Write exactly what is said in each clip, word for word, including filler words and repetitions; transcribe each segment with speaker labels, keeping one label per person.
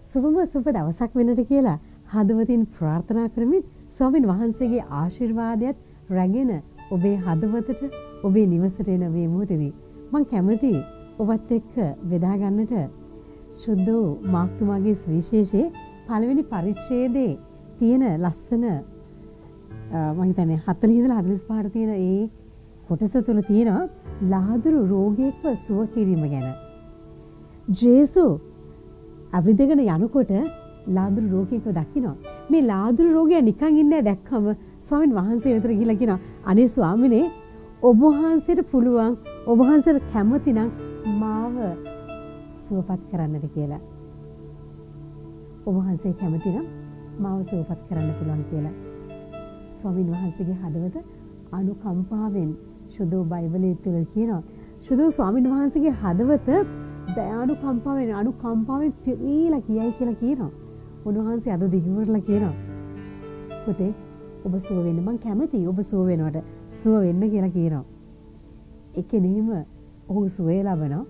Speaker 1: සුබම සුබ දවසක් වෙනට කියලා හදවතින් ප්‍රාර්ථනා කරමින් ස්වාමීන් වහන්සේගේ ආශිර්වාදයත් රැගෙන ඔබේ හදවතට ඔබේ නිවසට එන මේ මොහොතේදී මම කැමති ඔබත් එක්ක බෙදා ගන්නට සුද්ධ මාක්තුමාගේ සුවිශේෂයේ පළවෙනි පරිච්ඡේදයේ තියෙන ලස්සන මම හිතන්නේ හතළිස් ඉඳලා හතළිස් පහට තියෙන ඒ කොටස තුල තියෙනවා ලාදුරු රෝගියෙක්ව සුව කිරීම ගැන. ජේසු අවිදගෙන යනකොට ලාදුරු රෝගියෙක්ව දකිනවා. මේ ලාදුරු රෝගියා නිකන් ඉන්නේ දැක්කම ස්වාමීන් වහන්සේ වෙතට ගිහිල්ලා කියනවා අනේ ස්වාමිනේ ඔබ වහන්සේට පුළුවන් ඔබ වහන්සේට කැමති නම් මාව සුවපත් කරන්නට කියලා. ඔබ වහන්සේ කැමති නම් මාව සුවපත් කරන්න පුළුවන් කියලා. ස්වාමීන් වහන්සේගේ හදවත අනුකම්පාවෙන් සුදු බයිබලයේ තුල කියනවා. සුදු ස්වාමීන් වහන්සේගේ හදවත දයානුකම්පාවෙන් අනුකම්පාවෙන් පිරීලා කියයි කියලා කියනවා. උන්වහන්සේ අද දිගුවරලා කියනවා. පුතේ ඔබ සුව වෙන්න මං කැමතියි ඔබ සුව වෙනවට සුව වෙන්න කියලා කියනවා. ඒකෙනෙම ඔහු සුවේ ලබනවා.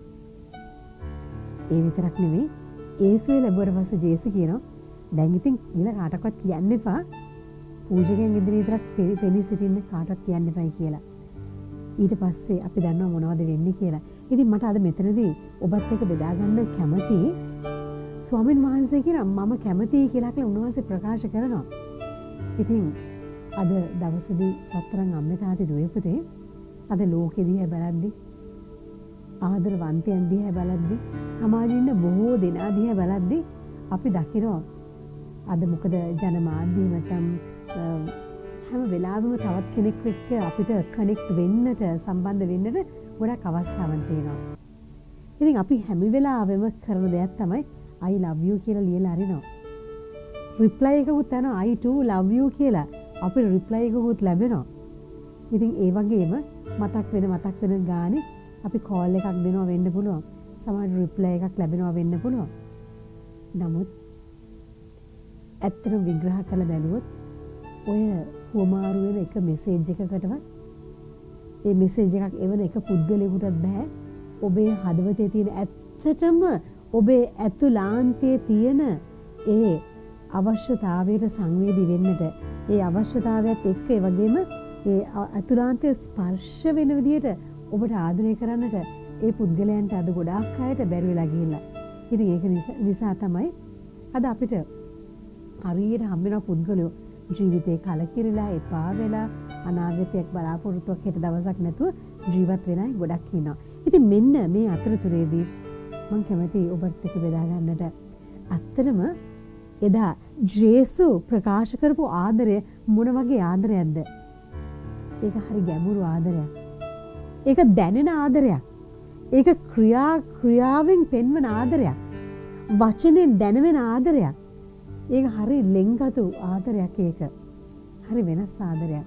Speaker 1: ඒ විතරක් නෙමෙයි ඒ සුවේ ලැබුවට පස්සේ ජේසු කියනවා දැන් ඉතින් ඊළ කාටවත් කියන්න එපා. පූජකයන් ඉදිරියේ විතරක් පෙනී සිටින්න කාටවත් කියන්න එපයි කියලා. ඊට පස්සේ අපි දන්නවා මොනවද වෙන්නේ කියලා. ඉතින් මට අද මෙතනදී ඔබත් එක්ක බෙදා ගන්න කැමතියි. ස්වාමීන් වහන්සේ කියන මම කැමතියි කියලා කියලා උන්වහන්සේ ප්‍රකාශ කරනවා. ඉතින් අද දවසේදී පතරන් අම්මේ තාත්තේ දුවේ පුතේ අද ලෝකෙ දිහා බලද්දි ආදරවන්තයන් දිහා බලද්දි සමාජයේ ඉන්න බොහෝ දෙනා දිහා බලද්දි අපි දකිනවා අද මොකද ජනමාධ්‍ය නැත්නම් හැම වෙලාවෙම තවත් කෙනෙක් එක්ක අපිට කනෙක්ට් වෙන්නට සම්බන්ධ වෙන්නට ගොඩක් අවස්ථාවන් තියෙනවා. ඉතින් අපි හැම වෙලාවෙම කරන දෙයක් තමයි I love you කියලා ලියලා අරිනවා. රිප්ලයි එකකුත් යනවා I too love you කියලා. අපිට රිප්ලයි එකකුත් ලැබෙනවා. ඉතින් ඒ වගේම මතක් වෙන මතක් වෙන ගානේ අපි කෝල් එකක් දෙනවා වෙන්න පුළුවන්. සමහර රිප්ලයි එකක් ලැබෙනවා වෙන්න පුළුවන්. නමුත් ඇත්තටම විග්‍රහ කරලා බැලුවොත් ඔය හුවමාරු වෙන එක මෙසේජ් එකකටවත් ඒ මෙසේජ් එකක් එවන එක පුද්ගලයෙකුටත් බෑ ඔබේ හදවතේ තියෙන ඇත්තටම ඔබේ ඇතුළාන්තයේ තියෙන ඒ අවශ්‍යතාවයට සංවේදී වෙන්නට ඒ අවශ්‍යතාවයත් එක්ක ඒ වගේම ඒ ඇතුළාන්තයේ ස්පර්ශ වෙන විදිහට ඔබට ආදරය කරන්නට ඒ පුද්ගලයන්ට අද ගොඩාක් අයට බැරි වෙලා ගිහිල්ලා. ඉතින් ඒක නිසා තමයි අද අපිට හරියට හම්බ වෙන පුද්ගලයෝ ජීවිතේ කලකිරිලා එපා වෙලා අනාගතයක් බලාපොරොත්තුවක් හිට දවසක් නැතුව ජීවත් වෙන අය ගොඩක් ඉන්නවා. ඉතින් මෙන්න මේ අතරතුරේදී මම කැමතියි ඔබත් එක්ක බෙදා ගන්නට. අත්‍තරම එදා ජේසු ප්‍රකාශ කරපු ආදරය මොන වගේ ආදරයක්ද? ඒක හරි ගැඹුරු ආදරයක්. ඒක දැනෙන ආදරයක්. ඒක ක්‍රියා ක්‍රියාවෙන් පෙන්වන ආදරයක්. වචනෙන් දැනෙන ආදරයක්. ඒක හරි ලෙන්ගතු ආදරයක් ඒක. හරි වෙනස් ආදරයක්.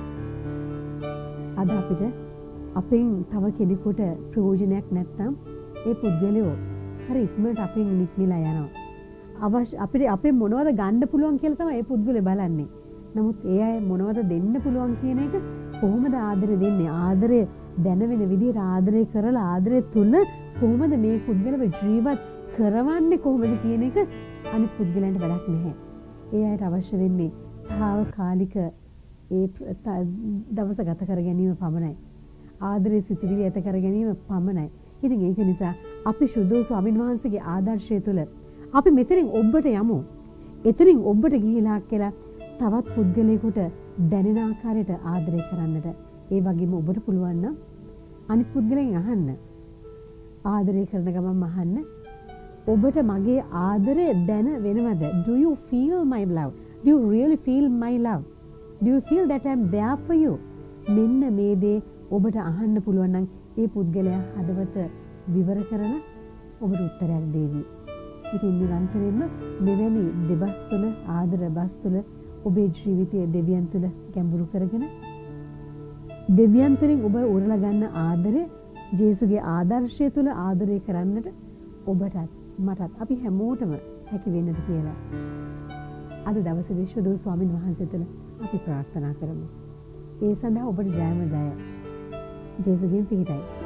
Speaker 1: අද අපිට අපෙන් තව කෙනෙකුට ප්‍රයෝජනයක් නැත්නම් ඒ පුද්ගලයෝ හරි ඉක්මනට අපෙන් නික්මිලා යනවා. අවශ්‍ය අපිට අපේ මොනවද ගන්න පුළුවන් කියලා තමයි ඒ පුද්ගලයා බලන්නේ. නමුත් ඒ අය මොනවද දෙන්න පුළුවන් කියන එක කොහොමද ආදරය දෙන්නේ? ආදරය දැනවෙන විදිහට ආදරය කරලා ආදරය තුල කොහොමද මේ පුද්ගලව ජීවත් කරවන්නේ කොහොමද කියන එක අනිත් පුද්ගලයන්ට වැඩක් නැහැ. ඒ අයට අවශ්‍ය වෙන්නේ තාවකාලික ඒ දවස ගත කර ගැනීම පමණයි. ආදරේ සිතුවිලි ඇත කර ගැනීම පමණයි. ඉතින් ඒක නිසා අපි සුදු ස්වාමීන් වහන්සේගේ ආදර්ශය තුළ අපි මෙතනින් ඔබට යමු. එතනින් ඔබට ගිහිලා කියලා තවත් පුද්ගලයෙකුට දැනෙන ආකාරයට ආදරය කරන්නට. ඒ වගේම ඔබට පුළුවන් නම් අනිත් පුද්ගලයන් අහන්න. ආදරය කරන ගමන් අහන්න. ඔබට මගේ ආදරය දැන වෙනවද? Do you feel my love? Do you really feel my love? Do you feel that I am there for you? මෙන්න මේ දේ ඔබට අහන්න පුළුවන් නම් ඒ පුද්ගලයා හදවත විවර කරන ඔබට උත්තරයක් දෙවි. ඉතින් නිරන්තරයෙන්ම මෙවැනි දෙබස් තුළ ආදර බස් තුළ ඔබේ ජීවිතයේ දෙවියන් තුළ ගැඹුරු කරගෙන දෙවියන් තුළින් ඔබ උරලා ගන්න ආදරය ජේසුගේ ආදර්ශය තුළ ආදරය කරන්නට ඔබටත් මටත් අපි හැමෝටම හැකි වෙන්නට කියලා. අද දවසේදී සුදු ස්වාමීන් වහන්සේ තුළ අපි ප්‍රාර්ථනා කරමු. ඒ සඳහා ඔබට ජයම ජය. ජේසුගෙන් පිහිටයි.